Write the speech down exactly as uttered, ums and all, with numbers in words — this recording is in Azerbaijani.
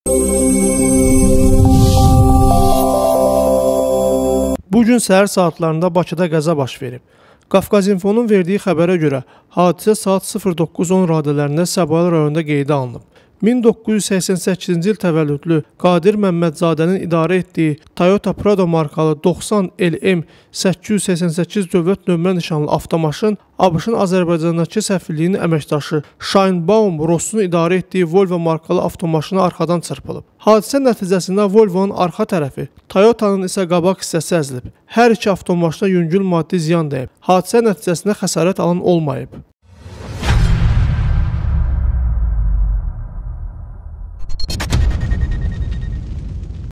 Bugün səhər saatlarında Bakıda qəza baş verib. Qafqazinfonun verdiyi xəbərə görə hadisə saat sıfır doqquz on radələrində Səbail rayonunda qeydə alınıb. min doqquz yüz səksən səkkizinci il təvəllüdlü Qadir Məmmədzadənin idarə etdiyi Toyota Prado markalı doxsan L M səkkiz yüz səksən səkkiz dövlət nömrə nişanlı avtomaşın ABŞ-ın Azərbaycandakı səfirliyinin əməkdaşı Şaynbaum Rossun idarə etdiyi Volvo markalı avtomaşına arxadan çırpılıb. Hadisə nəticəsində Volvonun arxa tərəfi, Toyota'nın isə qabaq hissəsi əzilib. Hər iki avtomaşına yüngül maddi ziyan dəyib. Hadisə nəticəsində xəsarət alan olmayıb.